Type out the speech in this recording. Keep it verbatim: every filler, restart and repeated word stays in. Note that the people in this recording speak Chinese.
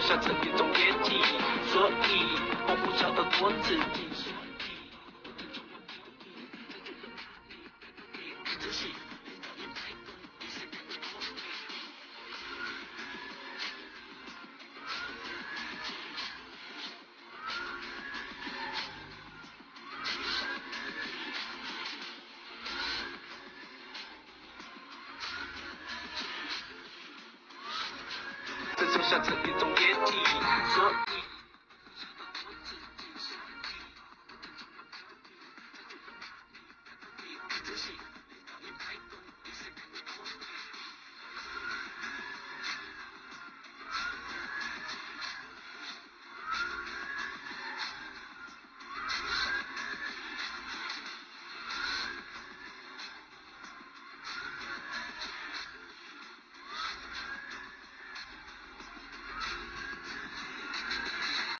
想成一种业绩，所以我不晓得做自己。这就像成一种业绩，所以。